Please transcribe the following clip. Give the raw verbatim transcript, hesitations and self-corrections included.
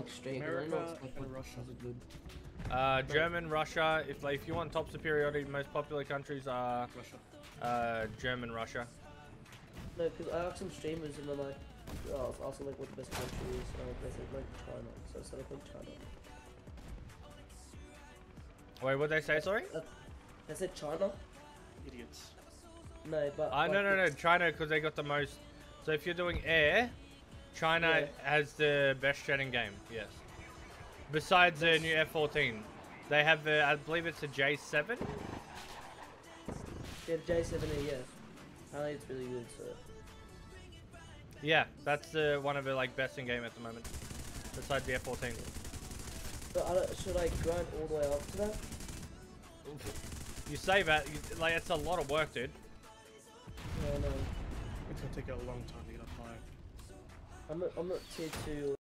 like straight. 'Cause I know America it's like and what Russia. is good. Uh, German, Russia. If like if you want top superiority, most popular countries are Russia. uh, German, Russia. No, because I asked some streamers and they're like, oh, I was asking like what the best country is, and they said like China. So I said I think China. Wait, what they say? Sorry. Uh, I said China. Idiots. No, but. Uh, no, like, no, no. China, because they got the most. So if you're doing air, China Yeah. has the best jetting game. Yes. Besides the new F fourteen, they have the. I believe it's a J seven. Yeah, J seven E, yeah. Apparently it's really good, so. Yeah, that's uh, one of the like best in game at the moment. Besides the F fourteen. But I don't, should I grind all the way up to that? You say that, you, like it's a lot of work, dude. No, no. It's gonna take a long time to get up high. I'm not, I'm not tier two.